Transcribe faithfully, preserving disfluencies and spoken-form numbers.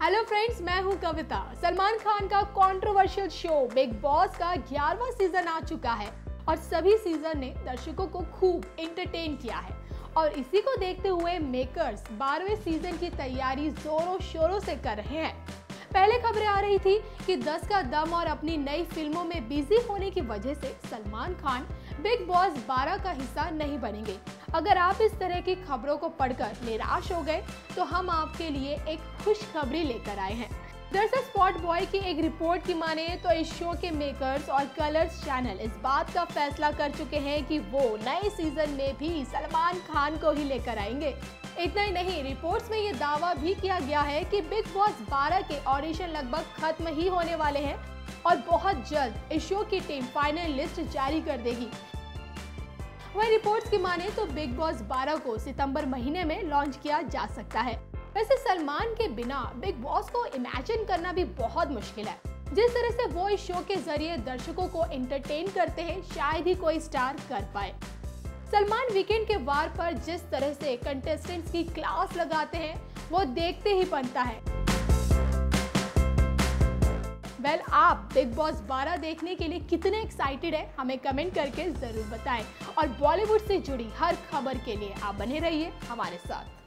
Hello friends, मैं हूं कविता। सलमान खान का कंट्रोवर्शियल शो बिग बॉस का ग्यारहवां सीजन आ चुका है और सभी सीजन ने दर्शकों को खूब एंटरटेन किया है। और इसी को देखते हुए मेकर्स बारहवें सीजन की तैयारी जोरों शोरों से कर रहे हैं। पहले खबरें आ रही थी कि दस का दम और अपनी नई फिल्मों में बिजी होने की वजह से सलमान खान बिग बॉस बारह का हिस्सा नहीं बनेंगे। अगर आप इस तरह की खबरों को पढ़कर निराश हो गए तो हम आपके लिए एक खुशखबरी लेकर आए हैं। दरअसल स्पॉट बॉय की एक रिपोर्ट की माने तो इस शो के मेकर्स और कलर्स चैनल इस बात का फैसला कर चुके हैं कि वो नए सीजन में भी सलमान खान को ही लेकर आएंगे। इतना ही नहीं, रिपोर्ट्स में ये दावा भी किया गया है कि बिग बॉस बारह के ऑडिशन लगभग खत्म ही होने वाले हैं और बहुत जल्द इस शो की टीम फाइनल लिस्ट जारी कर देगी। वही रिपोर्ट्स की माने तो बिग बॉस बारह को सितंबर महीने में लॉन्च किया जा सकता है। वैसे सलमान के बिना बिग बॉस को इमेजिन करना भी बहुत मुश्किल है। जिस तरह से वो इस शो के जरिए दर्शकों को एंटरटेन करते हैं, शायद ही कोई स्टार कर पाए। सलमान वीकेंड के वार पर जिस तरह से कंटेस्टेंट्स की क्लास लगाते हैं, वो देखते ही बनता है। वेल well, आप बिग बॉस बारह देखने के लिए कितने एक्साइटेड हैं, हमें कमेंट करके जरूर बताएं। और बॉलीवुड से जुड़ी हर खबर के लिए आप बने रहिए हमारे साथ।